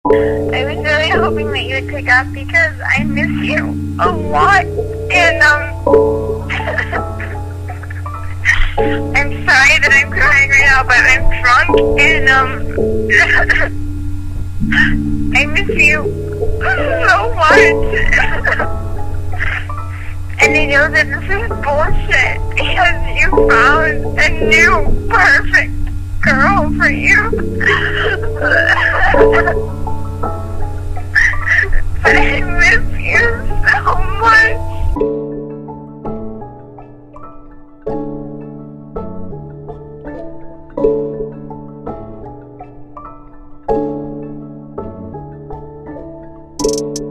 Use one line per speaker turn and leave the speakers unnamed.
I was really hoping that you would pick up because I miss you a lot. And, I'm sorry that I'm crying right now, but I'm drunk and, I miss you so much. And I know that this is bullshit because you found a new perfect girl for you. But I miss you so much.
You